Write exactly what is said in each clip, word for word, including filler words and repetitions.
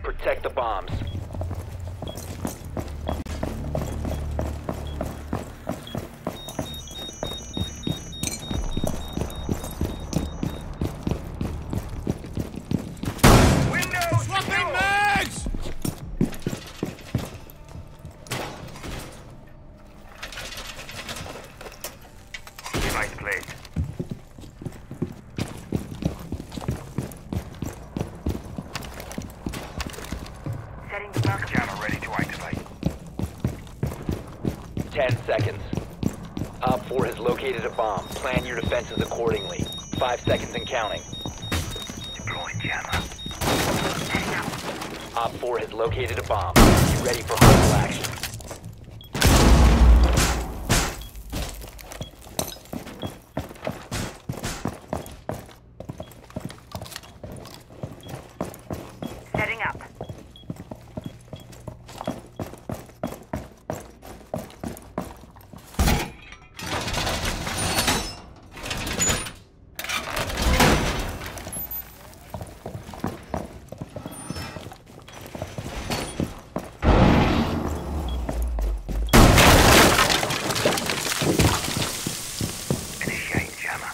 Protect the bombs. Swapping mags! Device placed. Setting the backup jammer ready to activate. Ten seconds. Op four has located a bomb. Plan your defenses accordingly. Five seconds and counting. Deploying jammer. Op four has located a bomb. Be ready for hostile action. Setting up. Initiate jammer.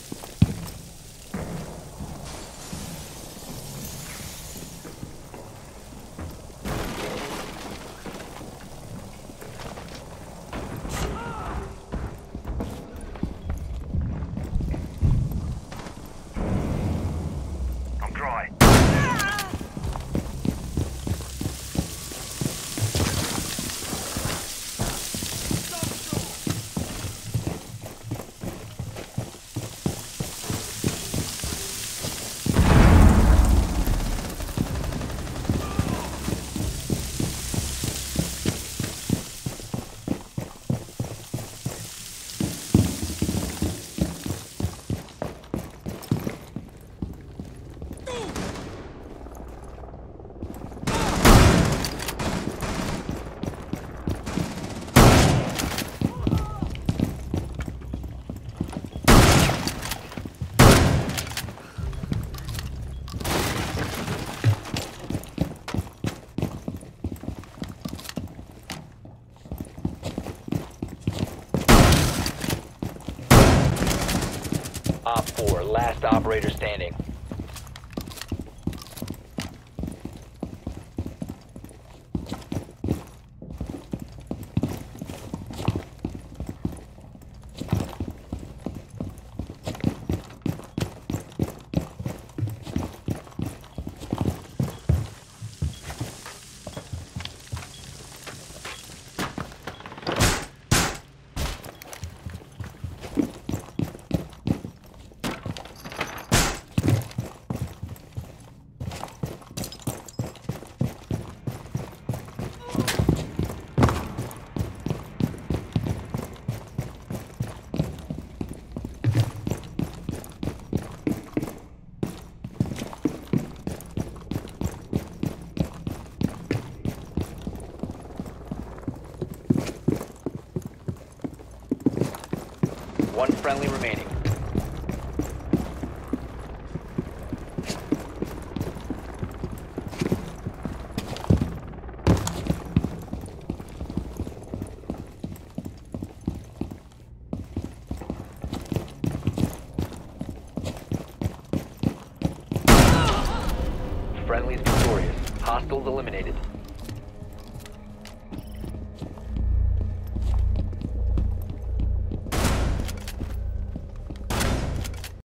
I'm dry. Op four, last operator standing. One friendly remaining. Friendly's victorious. Hostiles eliminated.